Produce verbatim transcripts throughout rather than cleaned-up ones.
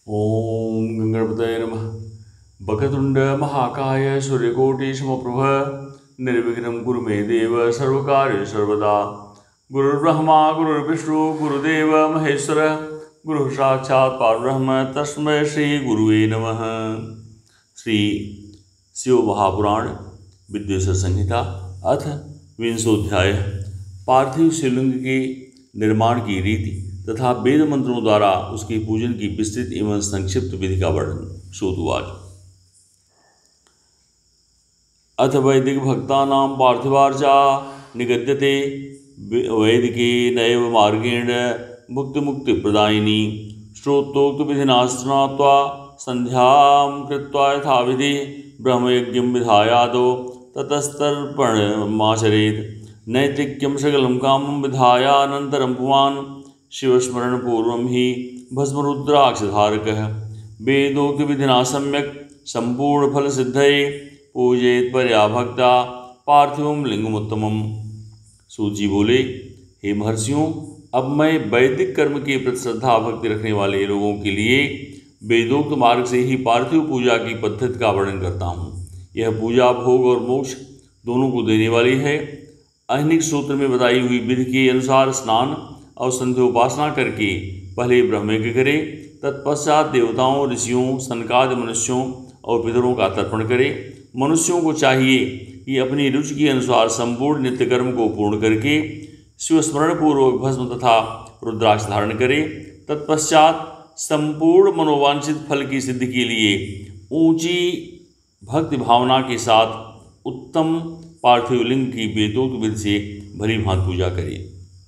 ओम गंगणपतये नमः। वक्रतुंड महाकाय सूर्यकोटि समप्रभ निर्विघ्नं कुरु मे देव सर्वकार्येषु सर्वदा। गुरुर्ब्रह्मा गुरुर्विष्णु गुरुदेव महेश्वर गुरु साक्षात् परब्रह्म तस्मै श्री गुरुवे नमः। श्री शिव महापुराण विद्वेश्वर संहिता अथ विंशोध्याय पार्थिव शिवलिंग के निर्माण की रीति तथा वेद मंत्रों द्वारा उसके पूजन की विस्तृत एवं संक्षिप्त विधि का वर्णन। सूतवाच अथ वैदिक भक्तानां पार्थिवार्चा निगद्यते वैदिके नैव मार्गेण मुक्ति मुक्ति प्रदायिनी श्रोतोक्त विधिना स्नात्वा संध्यां कृत्वा यथाविधि ब्रह्मयज्ञं विधायादो ततस्तर्पणमाचरेत्। नैतिक्यं सकलं कामं विधायानन्तरं पुमान् शिवस्मरणपूर्वं हि भस्मरुद्राक्षधारकः वेदोक्तविधिना सम्यक् सम्पूर्णफलसिद्धये पूजयेत् परया भक्ता पार्थिवं लिंगमुत्तमम्। सूत जी बोले, हे महर्षियों, अब मैं वैदिक कर्म के प्रति श्रद्धा भक्ति रखने वाले लोगों के लिए वेदोक्त मार्ग से ही पार्थिव पूजा की पद्धति का वर्णन करता हूँ। यह पूजा भोग और मोक्ष दोनों को देने वाली है। अहनिक सूत्र में बताई हुई विधि के अनुसार स्नान और संध्योपासना करके पहले ब्रह्मयज्ञ करे, तत्पश्चात देवताओं, ऋषियों, सनकादि मनुष्यों और पितरों का तर्पण करे। मनुष्यों को चाहिए कि अपनी रुचि के अनुसार संपूर्ण नित्य कर्म को पूर्ण करके शिवस्मरण पूर्वक भस्म तथा रुद्राक्ष धारण करे। तत्पश्चात संपूर्ण मनोवांछित फल की सिद्धि के लिए ऊंची भक्ति भावना के साथ उत्तम पार्थिव लिंग की वेदोक्त विधि से भली भांति पूजा करे।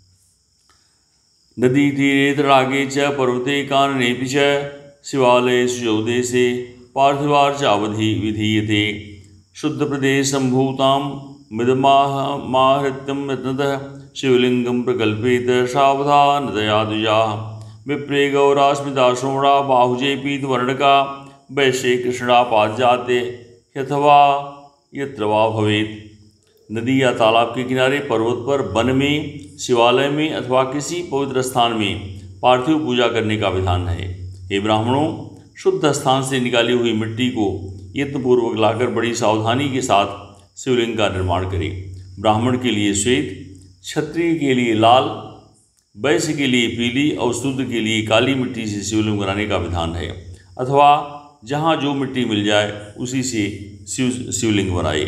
नदी तीरे तडागे च पर्वते काननेपि च शिवालयेषु चौदेशे पार्थिवार्चावधि विधीयते। शुद्ध प्रदेश संभूतां मिदमाहृत्यं यत्नतः शिवलिंगं प्रकल्पेत सावधानतया द्विजाः। विप्रे गौरास्मिता श्रोणा बाहुजे पीतवर्णका वैश्ये कृष्णा पादजाते यथवा यत्र वा भवेत्। नदी या तालाब के किनारे, पर्वत पर, वन में, शिवालय में अथवा किसी पवित्र स्थान में पार्थिव पूजा करने का विधान है। हे ब्राह्मणों, शुद्ध स्थान से निकाली हुई मिट्टी को यत्नपूर्वक लाकर बड़ी सावधानी के साथ शिवलिंग का निर्माण करें। ब्राह्मण के लिए श्वेत, क्षत्रिय के लिए लाल, वैश्य के लिए पीली और शूद्र के लिए काली मिट्टी से शिवलिंग बनाने का विधान है। अथवा जहाँ जो मिट्टी मिल जाए उसी से शिव शिवलिंग बनाए।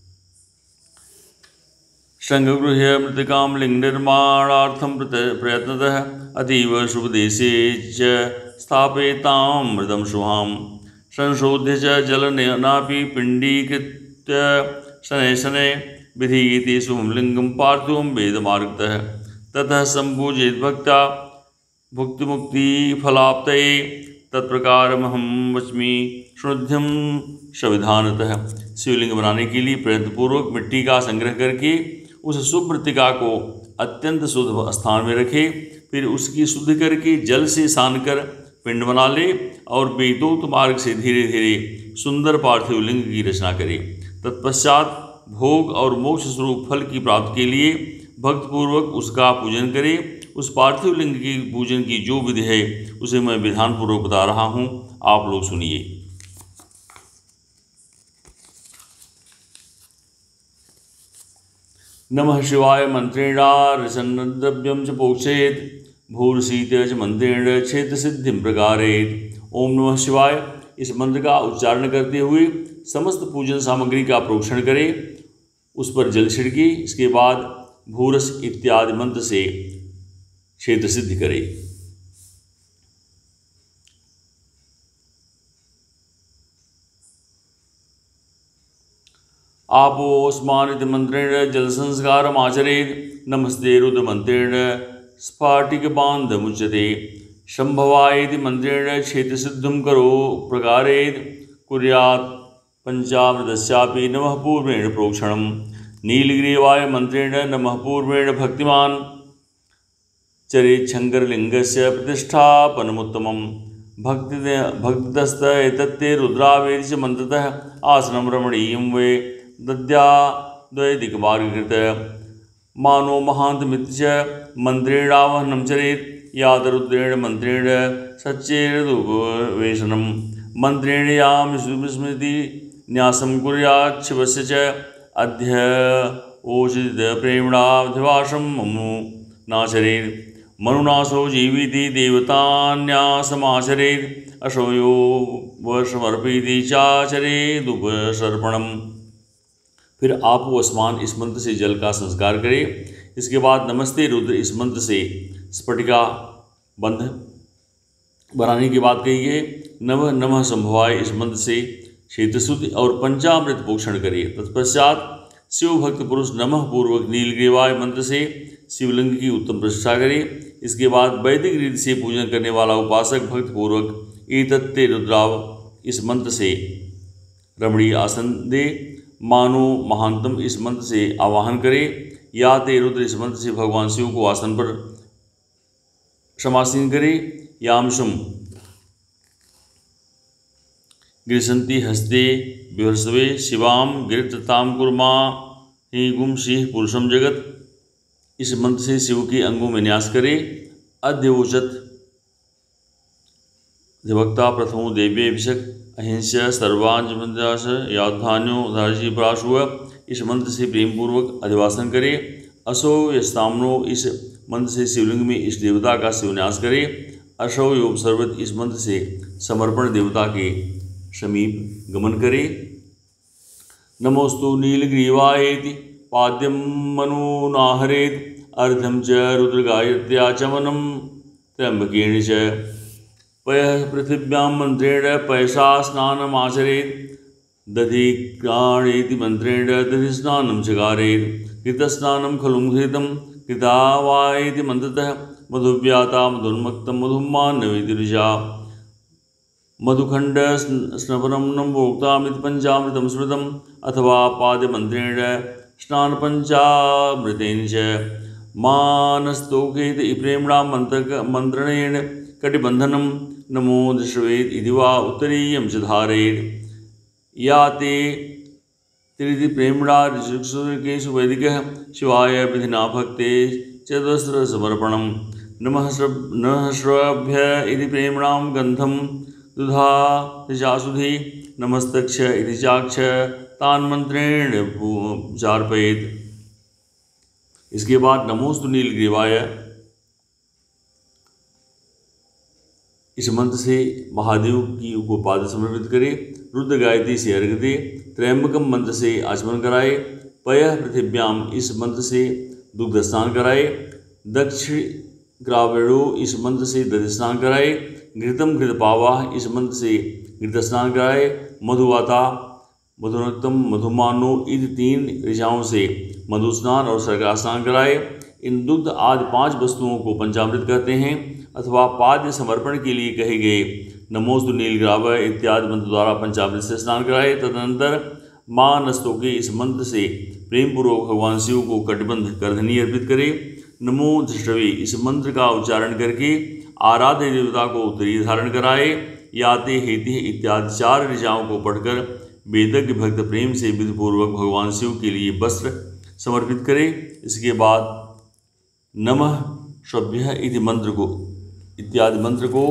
संगगृह्य मृतिकां लिंग निर्माणार्थं प्रयत्नतः अतीव शुभदेशे च स्थापयेतां मृदं शुभां। संशोध्य च जलनेनापि पिण्डीकृत्य शनैः शनैः विधीयते शुभं लिंगं पार्थिवं वेदमार्गतः। ततः सम्पूजयेत् भक्त्या भुक्तिमुक्तिफलाप्तये। तत्प्रकारमहं वच्मि शृणुध्यं सविधानतः। शिवलिंग बनाने के लिए प्रयत्नपूर्वक मिट्टी का संग्रह करके उस शुभ मृत्तिका को अत्यंत शुद्ध स्थान में रखे। फिर उसकी शुद्धि करके जल से सान कर पिंड बना ले और वेदोक्त मार्ग से धीरे धीरे सुंदर पार्थिव लिंग की रचना करे। तत्पश्चात भोग और मोक्ष स्वरूप फल की प्राप्ति के लिए भक्तपूर्वक उसका पूजन करे। उस पार्थिव लिंग की पूजन की जो विधि है उसे मैं विधानपूर्वक बता रहा हूँ, आप लोग सुनिए। नमः शिवाय मंत्रेणा रसन्नद्रव्यं च पोक्षयेत् भूर्षीत च मंत्रेण क्षेत्र सिद्धिं प्रकारेत्। ओम नमः शिवाय इस मंत्र का उच्चारण करते हुए समस्त पूजन सामग्री का प्रोक्षण करे, उस पर जल छिड़के। इसके बाद भूरस इत्यादि मंत्र से क्षेत्र सिद्ध करे। आपोस्मानित मंत्रेण जल संस्कारम् आचरेत्। नमस्ते रुद्र मंत्रेण स्फाटिकबान्धमुच्यते। शंभवायेति मंत्रेण क्षेत्र सिद्धं करो प्रकारेत्। कुर्यात् पंचामृतस्यापि नमः पूर्वेण प्रोक्षणम्। नीलग्रीवाय मंत्रेण नमः पूर्वेण भक्तिमान् चरेत् शंकरलिंगस्य प्रतिष्ठापनमुत्तमम्। भक्ति भक्तितस्त एतत्ते रुद्रावेदि च मंत्रतः आसनं रमणीयं वे दद्याद्वैदिकमार्गकृत। मानो महान्तमिति च मंत्रेणावहनं चरेत्। याद रुद्रेण मंत्रेण सच्चेदुपवेशनं मंत्रेण याम स्मृति न्यासं कुर्यात् शिवस्य च अद्य ओचित प्रेम्णाधिवासं ममो नाचरेत् मनुनासो जीविति देवतान्यासमाचरेत् अशो यो वर्षमर्पयति चाचरेदुपसर्पणम्। फिर आप वो स्मान इस मंत्र से जल का संस्कार करें। इसके बाद नमस्ते रुद्र इस मंत्र से स्फटिका बंध बनाने की बात कही है। नमः नमः संभवाय इस मंत्र से क्षेत्रशुद्धि और पंचामृत पोषण करिए। तत्पश्चात शिव भक्त पुरुष नमः पूर्वक नीलग्रीवाय मंत्र से शिवलिंग की उत्तम प्रतिष्ठा करें। इसके बाद वैदिक रीति से पूजन करने वाला उपासक भक्त पूर्वक एतत्ते रुद्राव इस मंत्र से रमणीय आसन दे। मानो महानतम इस मंत्र से आवाहन करे। या ते रुद्र इस मंत्र से भगवान शिव को आसन पर समासीन करे। यामशुम गृहसंति हस्ते विभर्षवे शिवाम गिरताम कुर्मा ही गुम सिंह पुरुषम जगत इस मंत्र से शिव के अंगों में न्यास करे। अद्योचत अधिवक्ता प्रथमो देव्यभिषक अहिंसा सर्वांजमदास याधान्यो धारजी पराशुव इस मंत्र से प्रेम पूर्वक अधिवासन करे। असो यस्ताम्रो इस मंत्र से शिवलिंग में इस देवता का शिवन्यास करे। अशो योग सर्वत इस मंत्र से समर्पण देवता के समीप गमन करे। नमोस्तु नीलग्रीवायेति पाद्यम मनोनाहरेत अर्धम च रुद्रगायत्र्या चमनम त्र्यंबकेन च पयः पृथिव्यां मंत्रेण पयसा स्नानमाचरेत् दधिक्राणेति मंत्रेण दधिस्नानं चकारेत् कृतस्नानं खलु घृतं कृतावायेति मंत्रतः मधुव्याता मधुन्मक्तं मधुमान्नवेति ऋषा मधुखंड स्नपनम नमोक्तामिति पंचामृतं स्मृतम् अथवा पादमंत्रेण स्नान पंचामृतेन च मानस्तोकेत प्रेम्णा मंत्र मंत्रणेन कटिबंधनम नमो दृश्वेत् इति वा उत्तरीयं च धारेत्। या ते त्रिति प्रेम्णा ऋषिकेषु वैदिकः शिवाय विधिना भक्ते चतुस्र समर्पणम्। नमः नमः श्रभ्य इति प्रेम्णां गंधम दुधा ऋचासुधि नमस्तक्ष इति चाक्ष तान् मंत्रेण चार्पयेत्। इसके बाद नमोस्तु नीलग्रीवाय इस मंत्र से महादेव की को पाद समर्पित करे। रुद्र गायत्री से अर्घ्य दे। त्र्यंबकम मंत्र से आचमन कराए। पयः पृथिव्याम इस मंत्र से दुग्ध स्नान कराए। दक्षिण ग्रावेणो इस मंत्र से दधि स्नान कराए। घृतम घृतपावाह इस मंत्र से घृत स्नान कराए। मधुवाता मधुनक्तम मधुमानो इन तीन ऋचाओं से मधु स्नान और सर्गा स्नान कराए। इन दुग्ध आदि पांच वस्तुओं को पंचामृत कहते हैं अथवा पाद्य समर्पण के लिए कहे गए नमोस्तु नीलग्रावय इत्यादि मंत्र द्वारा पंचामृत से स्नान कराए। तदनंतर माँ नस्तोके इस मंत्र से प्रेम पूर्वक भगवान शिव को कटिबंध करधनी अर्पित करे। नमो धृष्टवे इस मंत्र का उच्चारण करके आराध्य देवता को उत्तरीय धारण कराए। याते हेति इत्यादि चार ऋचाओं को पढ़कर वेदज्ञ भक्त प्रेम से विधिपूर्वक भगवान शिव के लिए वस्त्र समर्पित करे। इसके बाद नमः श्रभ्य इति मंत्र को इत्यादि मंत्र को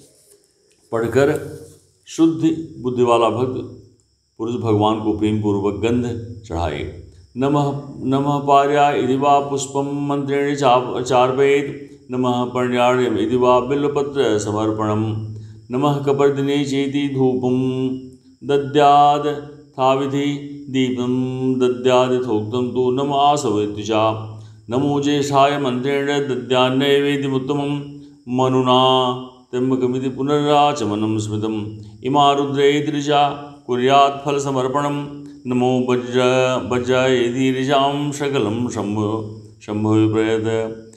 पढ़कर शुद्ध बुद्धि वाला भक्त पुरुष भगवान को प्रेम पूर्वक गंध चढ़ाए। नमः नमः पार्याय इति वा पुष्पम मंत्रेण चार्पयेत्। नमः पर्ण्यार्यम इति वा बिल्वपत्र समर्पणम्। नमः कपर्दिने चेति धूपम दद्याद थाविधि दीपम दद्याद यथोक्तं तु नमः आसवेत्युचा। नमो ज्येष्ठाय मंत्रेण दद्यान्नैवेद्यमुत्तमं मनुना त्र्यंबकमिति पुनराचमनं स्मृतम्। इमा रुद्रैर्दृशा कुर्यात् फलसमर्पणम्। नमो वज्र वज्रायेति ऋचां सकलं शम्भो शम्भुविप्रयत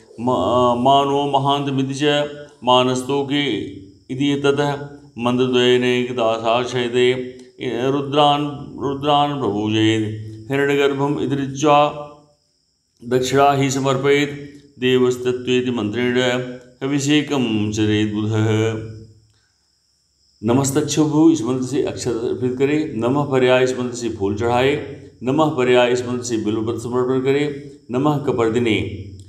मानो महान्तमिति च मानस्तोके इति ततः मंत्रद्वयेनैकदा साक्षयते रुद्रान् रुद्रान् प्रपूजयेत्। हिरण्यगर्भम् इति ऋचा दक्षिणा ही समर्पयेत्। देवस्तत्वेति मंत्रेण अभिषेकं चरेत् बुधः। नमस्तक्षुभु इस मंत्र से अक्षर अर्पित करे। नमः पर्याय इस मंत्र से फूल चढ़ाए। नमः पर्याय इस मंत्र से बिल्वपत्र समर्पण करे। नमः कपर्दिने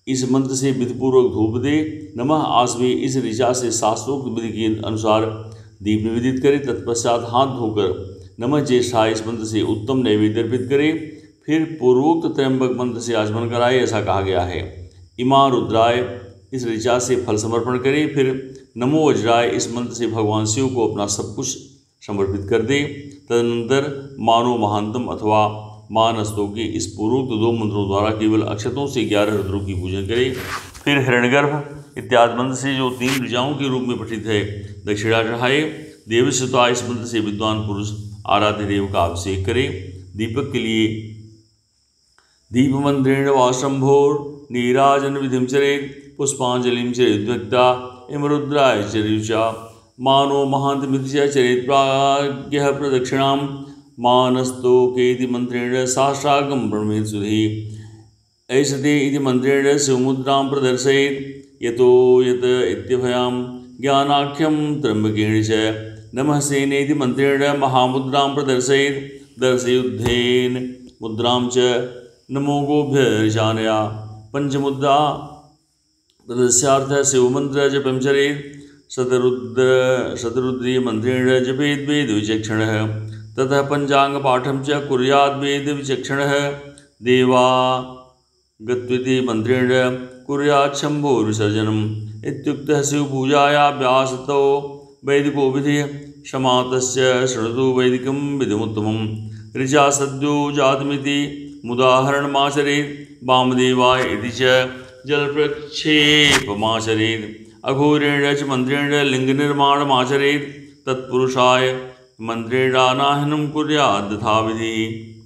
इस मंत्र से विधिपूर्वक धूप दे। नमः आसवे इस ऋचा से शास्त्रोक्त विधि के अनुसार दीप निवेदित करे। तत्पश्चात हाथ धोकर नमः ज्येष्ठाय इस मंत्र से उत्तम नैवेद्य अर्पित करे। फिर पूर्वोक्त त्र्यंबक मंत्र से आचमन कराए, ऐसा कहा गया है। इमा रुद्राय इस ऋचा से फल समर्पण करे। फिर नमो वज्राय इस मंत्र से भगवान शिव को अपना सब कुछ समर्पित कर दे। तदनंतर मानो महांतम अथवा मानस्तों के इस पूर्वोक्त दो मंत्रों द्वारा केवल अक्षतों से ग्यारह रुद्रों की पूजन करे। फिर हिरण्यगर्भ इत्यादि मंत्र से जो तीन ऋचाओं के रूप में पठित है दक्षिणा चढ़ाए। देवस्वता इस मंत्र से विद्वान पुरुष आराध्य देव का अभिषेक करे। दीपक के लिए दीप मंत्रेण वाशंभोर नीराजन विधिम चरेत पुष्पांजलिम चरेद्भक्ता इम रुद्राय चरुचा मानो महांत मिथ्या चरेत प्राज्ञः प्रदक्षिणां मानस्तो केति मंत्रेण साष्टांगं प्रणमेत् सुधि ऐसते इति मंत्रेण शिवमुद्रां प्रदर्शयेत् यतो यत इत्यभयां ज्ञानाख्यं त्र्यंबकेण च नमः सेनेति मंत्रेण महामुद्रां प्रदर्शयेत् दर्शयुद्धेन मुद्रां च नमो गोभ्य ऋचानया पंचमुद्रा प्रदर्शार्थ शिवमंत्र जपं चरेत् शतरुद्र शतरुद्रीय मंत्रेण जपेद् वेद विचक्षणः ततः पंचांग पाठं च कुर्याद् वेद विचक्षणः देवा गत्विति मंत्रेण कुर्यात् शंभोर् विसर्जनम् इत्युक्तः शिवपूजायाभ्यासतो वैदिको विधिः क्षमातस्य शृणुतु वैदिकं विधिमुत्तमम् ऋचा सद्यो जातमिति मुदाहरणमाचरेत् वामदेवाय इति च जलप्रक्षेपमाचरेत् अघोरेण च मंत्रेण लिंगनिर्माणमाचरेत् तत्पुरुषाय मंत्रेणानाहनं कुर्यात् तथा विधि।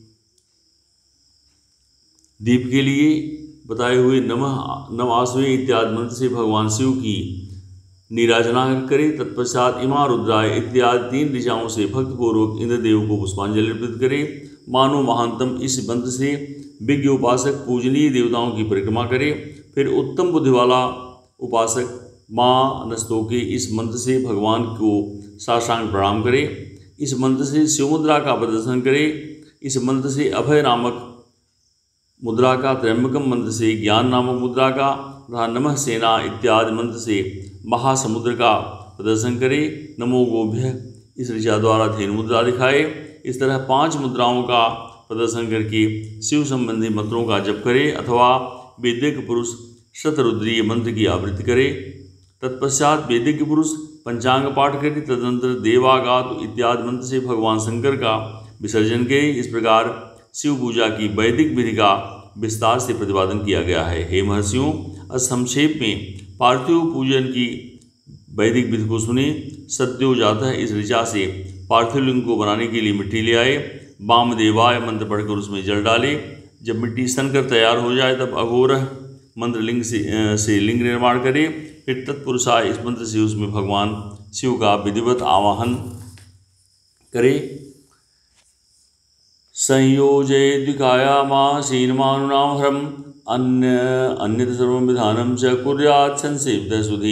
दीप के लिए बताए हुए नमः नमास्वे इत्यादि मंत्र से भगवान शिव की नीराजना करे। तत्पश्चात इमा रुद्राय इत्यादि तीन ऋचाओं से भक्तपूर्वक इंद्रदेव को पुष्पांजलि अर्पित करे। मानो महांतम इस मंत्र से विज्ञ उपासक पूजनीय देवताओं की परिक्रमा करे। फिर उत्तम बुद्धि वाला उपासक माँ नस्तों के इस मंत्र से भगवान को साष्टांग प्रणाम करे। इस मंत्र से शिवमुद्रा का प्रदर्शन करे। इस मंत्र से अभय नामक मुद्रा का, त्र्यंबकम मंत्र से ज्ञान नामक मुद्रा का तथा नमः सेना इत्यादि मंत्र से महासमुद्र का प्रदर्शन करे। नमो गोभ्य इस ऋचा द्वारा धेनु मुद्रा दिखाए। इस तरह पांच मुद्राओं का प्रदर्शन करके शिव संबंधी मंत्रों का जप करे अथवा वैदिक पुरुष शतरुद्रीय मंत्र की आवृत्ति करे। तत्पश्चात वैदिक पुरुष पंचांग पाठ करे। तदनंतर देवागात इत्यादि मंत्र से भगवान शंकर का विसर्जन करे। इस प्रकार शिव पूजा की वैदिक विधि का विस्तार से प्रतिपादन किया गया है। हे महर्षियों, संक्षेप में पार्थिव पूजन की वैदिक विधि को सुने। सद्यो जातः इस ऋचा से पार्थिव लिंग को बनाने के लिए मिट्टी ले आए। वामदेवाय मंत्र पढ़कर उसमें जल डाले। जब मिट्टी सनकर तैयार हो जाए तब अघोरह मंत्र लिंग से, से लिंग निर्माण करे। फिर तत्पुरुषाय इस मंत्र से उसमें भगवान शिव का विधिवत आवाहन करे। संयोजयद्विकायामासीनमानुनाम हरम अन्य अन्यत सर्वं विधानं च कुर्यात् संसेवितः सुधि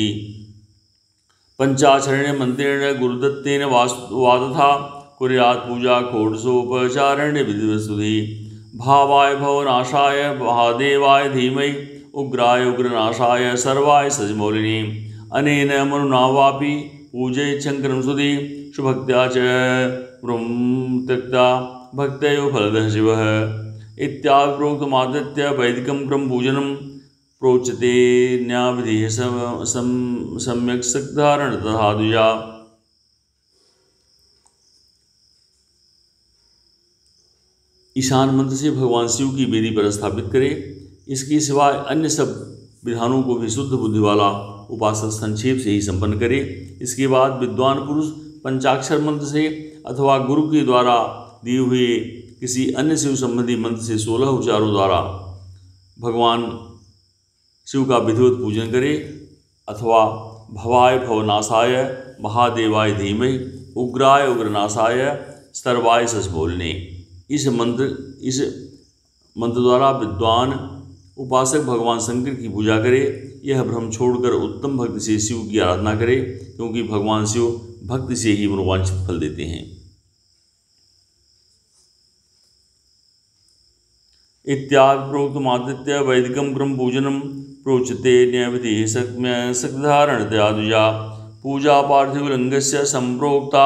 पंचाचरण मंत्रेण गुरुदत्तेन वादथा कुर्यात् पूजा षोडशोपचारेण विधिवस्तुधि भावाय भवनाशाय महादेवाय धीमहि उग्राय उग्रनाशाय सर्वाय सजमौलिने अनेन मनुनावापि पूजयेत् शंकरं सुधि सुभक्त्या च त्यक्ता भक्तयो फलदः शिवः इत्यादि प्रोक्तमादृत्य वैदिकं क्रम पूजनं प्रोच्यते न्यायविधिः सम्यक् सक्धारण तथा द्विजा। ईशान मंत्र से भगवान शिव की वेदी पर स्थापित करे। इसके सिवाय अन्य सब विधानों को भी शुद्ध बुद्धि वाला उपासक संक्षेप से ही संपन्न करे। इसके बाद विद्वान पुरुष पंचाक्षर मंत्र से अथवा गुरु के द्वारा दिए हुए किसी अन्य शिव संबंधी मंत्र से सोलह उच्चारों द्वारा भगवान शिव का विधिवत पूजन करे अथवा भवाय भवनाशाय महादेवाय धीमहि उग्राय उग्रनाशाय सर्वाय सजमौलिने इस मंत्र इस मंत्र द्वारा विद्वान उपासक भगवान शंकर की पूजा करे। यह भ्रम छोड़कर उत्तम भक्ति से शिव की आराधना करे, क्योंकि भगवान शिव भक्ति से ही मनोवांछित फल देते हैं। इत्यादि प्रोक्तमादित्य वैदिकं क्रम पूजनम प्रोच्यते न्यायविधि शक्तिधारणतया द्विजा पूजा पार्थिवलिंगस्य संप्रोक्ता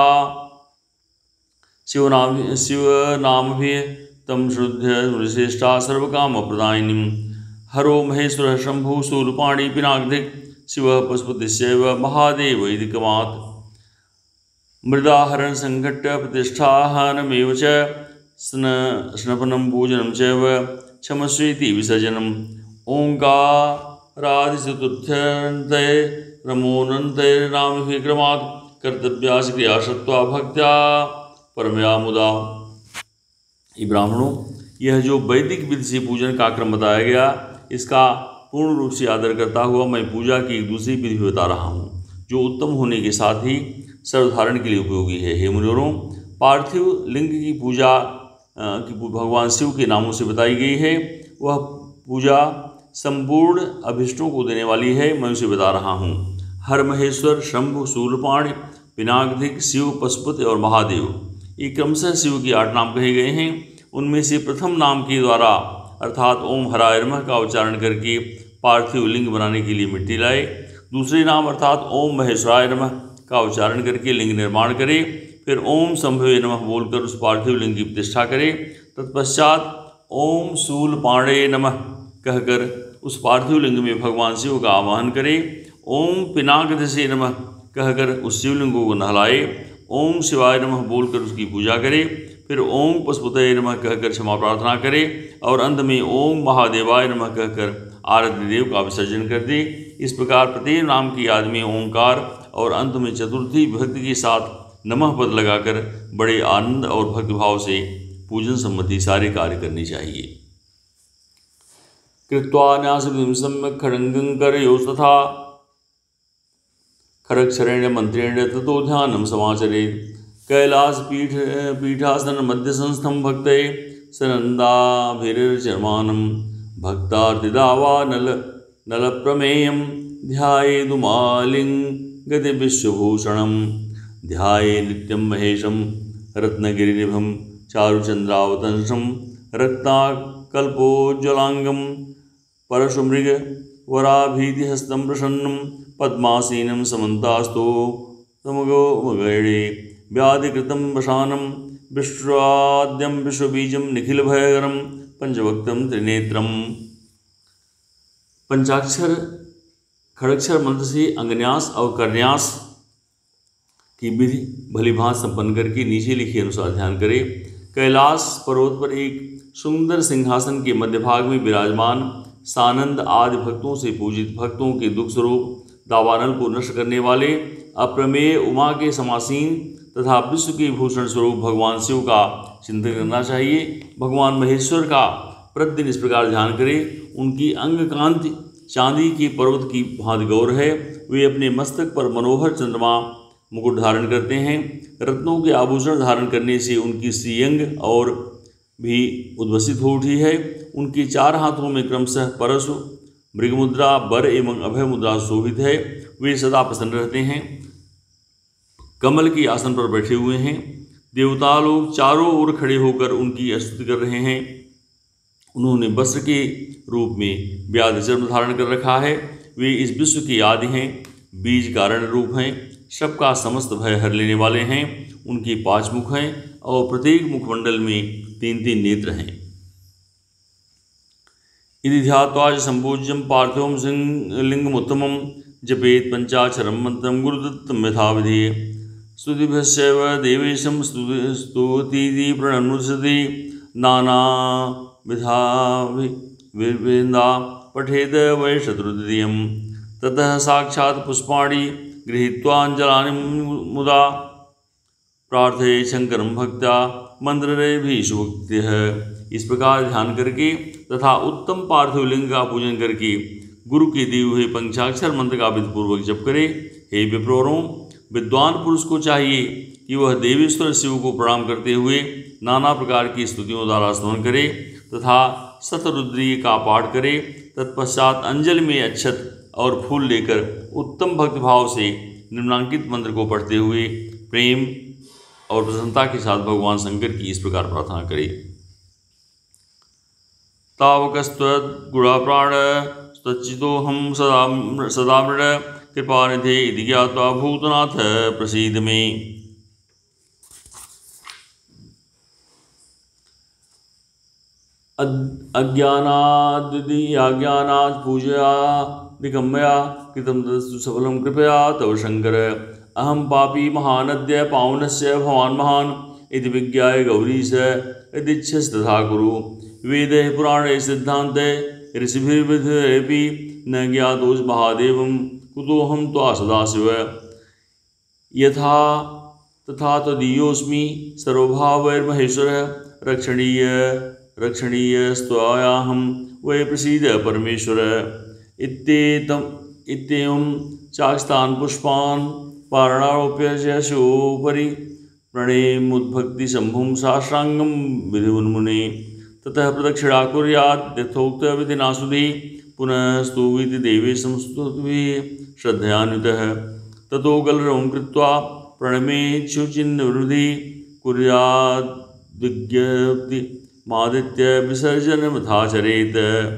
शिवनाम शिवनामभि तम शुद्ध श्रेष्ठा सर्वकामप्रदायिनीं हरो महेश्वरः शंभुः शूलपाणि पिनाकदिक् शिवः पशुपतिश्चैव महादेव इति क्रमात् मृदाहरण संघट्य प्रतिष्ठाहनमेव च स्न स्नपनं पूजनं चैव क्षमस्वेति विसर्जनम् ओंकारादिचतुर्थ्यन्ते रमोऽनन्तैर्नामभिः क्रमात् कर्तव्यास क्रियाशत्वा भक्त्या परमया मुदा। ये ब्राह्मणों, यह जो वैदिक विधि से पूजन का क्रम बताया गया, इसका पूर्ण रूप से आदर करता हुआ मैं पूजा की एक दूसरी विधि बता रहा हूँ, जो उत्तम होने के साथ ही सर्वधारण के लिए उपयोगी है। हे मुनिवरों, पार्थिव लिंग की पूजा की भगवान शिव के नामों से बताई गई है। वह पूजा संपूर्ण अभिष्टों को देने वाली है, मैं उसे बता रहा हूँ। हर महेश्वर, शंभु, शूलपाण, पिनाकदिक्, शिव, पशुपति और महादेव, ये क्रमशः शिव के आठ नाम कहे गए हैं। उनमें से प्रथम नाम के द्वारा अर्थात ओम हराय नमः का उच्चारण करके पार्थिव लिंग बनाने के लिए मिट्टी लाए। दूसरे नाम अर्थात ओम महेश्वराय नमः का उच्चारण करके लिंग निर्माण करे। फिर ओम शंभवे नमः बोलकर उस पार्थिव लिंग की प्रतिष्ठा करे। तत्पश्चात ओम शूलपाणे नमः कहकर उस पार्थिव लिंग में भगवान शिव का आवाहन करे। ओम पिनाकदिसे नमः कहकर उस शिवलिंग को नहलाए। ओम शिवाय नमः बोलकर उसकी पूजा करे। फिर ओम पशुपतये नमः कहकर क्षमा प्रार्थना करे और अंत में ओम महादेवाय नमः कहकर आराध्य देव का विसर्जन कर दे। इस प्रकार प्रत्येक नाम की याद में ओंकार और अंत में चतुर्थी विभक्ति के साथ नमः पद लगाकर बड़े आनंद और भक्तिभाव से पूजन संबंधी सारे कार्य करने चाहिए। कृत्वा न्यासविधिं सम्यक् खड्गं करयोस्तथा खड्गक्षरेण मंत्रेण ततो ध्यानं समाचरेत्। कैलास पीठ पीठासन मध्य संस्थम भक्तये सनन्दाभिर्चर्मानं भक्तार्तिदावा नल नल प्रमेयं ध्यायेदुमालिंगति विश्वभूषणं ध्याये नित्यं महेशं रत्नगिरिनिभं चारुचन्द्रावतंसं रक्ताकल्पोज्ज्वलांगं परशुमृग वराभीतिहस्तं प्रसन्नं पद्मासीनं समन्तास्तो समगो मगैणे व्याधिकृतं वशानं विश्वाद्यं विश्वबीजं निखिलभयकरं पंचभक्तं त्रिनेत्रम्। पंचाक्षर खड़क्षर मंत्र से अंगन्यास और करन्यास की विधि भलीभांति संपन्न करके नीचे लिखे अनुसार ध्यान करें। कैलाश पर्वत पर एक सुंदर सिंहासन के मध्य भाग में विराजमान सानंद आदि भक्तों से पूजित भक्तों के दुख स्वरूप दावानल को नष्ट करने वाले अप्रमेय उमा के समासीन तथा विश्व के भूषण स्वरूप भगवान शिव का चिंतन करना चाहिए। भगवान महेश्वर का प्रतिदिन इस प्रकार ध्यान करें। उनकी अंग कांति चांदी के पर्वत की भांति गौर है। वे अपने मस्तक पर मनोहर चंद्रमा मुकुट धारण करते हैं। रत्नों के आभूषण धारण करने से उनकी श्रीअंग और भी उद्भसित हो उठी है। उनके चार हाथों में क्रमशः परशु, मृगमुद्रा, बर एवं अभय मुद्रा शोभित है। वे सदा प्रसन्न रहते हैं। कमल के आसन पर बैठे हुए हैं। देवता लोग चारों ओर खड़े होकर उनकी स्तुति कर रहे हैं। उन्होंने वस्त्र के रूप में व्याध चर्म धारण कर रखा है। वे इस विश्व के आदि हैं, बीज कारण रूप हैं, सबका समस्त भय हर लेने वाले हैं। उनके पांच मुख हैं और प्रत्येक मुखमंडल में तीन तीन नेत्र हैं। इति ध्यात्वा संपूज्यं पार्थिवं लिंगमुत्तमं जपेत पंचाक्षरं मंत्रं गुरुदत्तं यथाविधि स्तुतिभ्यश्चैव देवेशं स्तुतीति प्रणनुसति नानाविधा विविधा पठेद वै शत्रुद्वितीयं ततः साक्षात् पुष्पाणि गृहीत्वाञ्जलानि मुदा प्रार्थये शंकरं भक्त्या मंत्ररेभिः शुभक्तिः। इस प्रकार ध्यान करके तथा उत्तम पार्थिव लिंग का पूजन करके गुरु के दिए हुए पंचाक्षर मंत्र का विधिपूर्वक जप करे। हे विप्रोरों, विद्वान पुरुष को चाहिए कि वह देवेश्वर शिव को प्रणाम करते हुए नाना प्रकार की स्तुतियों द्वारा स्मरण करे तथा शतरुद्रीय का पाठ करे। तत्पश्चात अंजलि में अक्षत और फूल लेकर उत्तम भक्तिभाव से निम्नांकित मंत्र को पढ़ते हुए प्रेम और प्रसन्नता के साथ भगवान शंकर की इस प्रकार प्रार्थना करे। तावकस्त्वद्गुणाप्राण तच्चितोऽहं सदा सदा मृड कृपानिधे इति ज्ञात्वा भूतनाथ प्रसीद मे। अज्ञानाद्विदीयाज्ञानात् पूजया निगम्या कृतं तदस्तु सफलं कृपया तव शंकर। अहं पापी महानद्य पावनस्य भवान् महान् इति विज्ञाय गौरीश यदिच्छस्तथा कुरु। वेदैः पुराणैः सिद्धान्तैः ऋषिभिर्विधिरपि न ज्ञातोऽसि महादेवं कुतोऽहं त्वा सदाशिव। यथा तथा तदीयोऽस्मि सर्वभावैर्महेश्वरः रक्षणीय रक्षणीयस्त्वयाहं वै प्रसीद परमेश्वर। इत्येतम् इत्येवं चास्तान् पुष्पान् पारणारोप्य च शिवोपरि प्रणेमुद्भक्तिशम्भुं साष्टाङ्गं विधिमुने। ततः प्रदक्षिणा कुर्यात् यथोक्तविधिना सुधी पुनः स्तुवीति देवेशं स्तुतिभिः श्रद्धयान्वितः। ततो गलरवं कृत्वा प्रणमेच्छुचिन्नवृद्धि कुर्याद् विज्ञप्ति मादित्य विसर्जन मथाचरेत।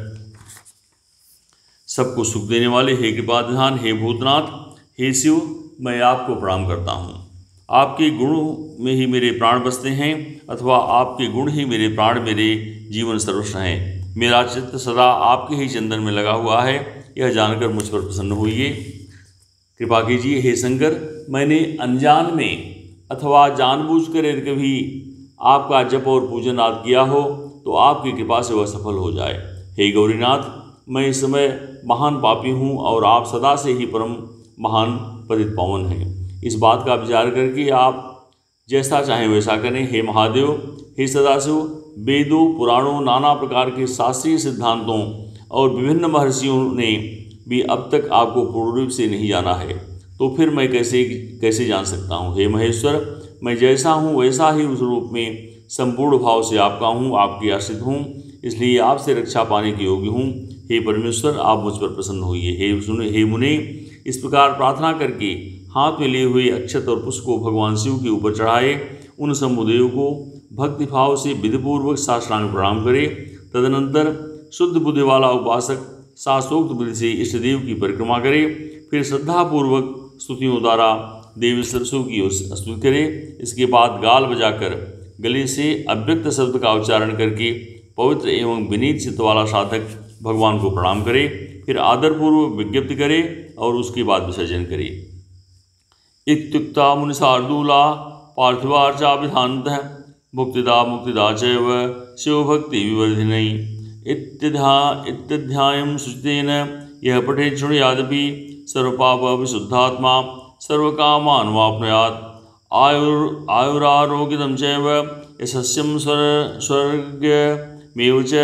सबको सुख देने वाले हे कृपाधान, हे भूतनाथ, हे शिव, मैं आपको प्रणाम करता हूँ। आपके गुण में ही मेरे प्राण बसते हैं अथवा आपके गुण ही मेरे प्राण, मेरे जीवन सर्वस्व हैं। मेरा चित्त सदा आपके ही चंदन में लगा हुआ है, यह जानकर मुझ पर प्रसन्न होइए, कृपा कीजिए। हे शंकर, मैंने अनजान में अथवा जानबूझकर यदि कभी आपका जप और पूजन आदि किया हो तो आपकी कृपा से वह सफल हो जाए। हे गौरीनाथ, मैं इस समय महान पापी हूँ और आप सदा से ही परम महान पतित पावन हैं। इस बात का विचार करके आप जैसा चाहें वैसा करें। हे महादेव, हे सदाशिव, वेदों पुराणों नाना प्रकार के शास्त्रीय सिद्धांतों और विभिन्न महर्षियों ने भी अब तक आपको पूर्ण रूप से नहीं जाना है, तो फिर मैं कैसे कैसे जान सकता हूँ। हे महेश्वर, मैं जैसा हूँ वैसा ही उस रूप में संपूर्ण भाव से आपका हूँ, आपकी आश्रित हूँ, इसलिए आपसे रक्षा पाने के योग्य हूँ। हे परमेश्वर, आप मुझ पर प्रसन्न होइए। हे सुने हे मुने, इस प्रकार प्रार्थना करके हाथ में लिए हुए अक्षत और पुष्प को भगवान शिव के ऊपर चढ़ाए उन शंभुदेव को भक्तिभाव से विधिपूर्वक साष्टांग प्रणाम करे। तदनंतर शुद्ध बुद्धि वाला उपासक शास्त्रोक्त विधि से इष्टदेव की परिक्रमा करे। फिर श्रद्धापूर्वक स्तुतियों द्वारा देवी सरसों की स्तुति करे। इसके बाद गाल बजाकर गले से अव्यक्त शब्द का उच्चारण करके पवित्र एवं विनीत चित्त वाला साधक भगवान को प्रणाम करे। फिर आदरपूर्वक विज्ञप्ति करे और उसके बाद विसर्जन करे। इत्युक्ता मुनिशार्दूला पार्थिवार्चा विधानतः मुक्तिदा मुक्तिदा चैव शिवभक्ति विवर्धिनी इत्यध्या इत्यध्यायं सुचितेन यह पठेत् शृणुयादपि सर्वपाप विशुद्धात्मा सर्वकामान् वाप्नुयात्। आयुर् आयुरारोग्यं चैव यशस्यं स्वर स्वर्गमेव च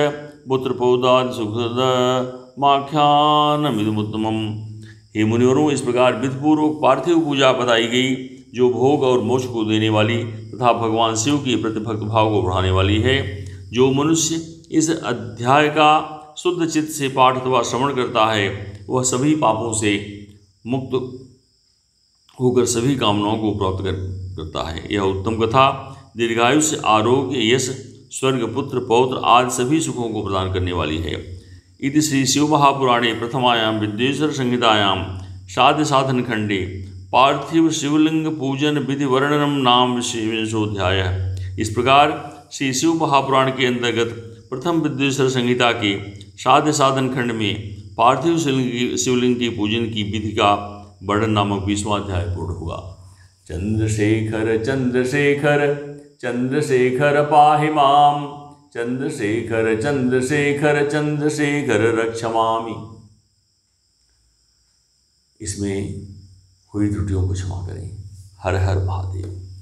पुत्रपौत्रादिसुखदमाख्यानमिदमुत्तमम्। हे मुनिवरों, इस प्रकार विधिपूर्वक पार्थिव पूजा बताई गई जो भोग और मोक्ष को देने वाली तथा भगवान शिव के प्रति भक्त भाव को बढ़ाने वाली है। जो मनुष्य इस अध्याय का शुद्ध चित्त से पाठ अथवा श्रवण करता है वह सभी पापों से मुक्त होकर सभी कामनाओं को प्राप्त कर करता है। यह उत्तम कथा दीर्घायुष्य, आरोग्य, यश, स्वर्ग, पुत्र, पौत्र आदि सभी सुखों को प्रदान करने वाली है। इति श्री शिव महापुराणे प्रथमायां विद्येश्वर संहितायां साध्य साधन खंडे पार्थिव शिवलिंग पूजन विधि वर्णनम नाम विशेषोध्याय। इस प्रकार श्री शिव महापुराण के अंतर्गत प्रथम विद्येश्वर संहिता के साध्य साधन खंड में पार्थिव शिवलिंग शिवलिंग के पूजन की विधि का वर्णन नामक बीसवां अध्याय पूर्ण हुआ। चंद्रशेखर चंद्रशेखर चंद्रशेखर पाहि माम, चंद्रशेखर चंद्रशेखर चंद्रशेखर रक्षमामि। इसमें हुई त्रुटियों को क्षमा करें। हर हर महादेव।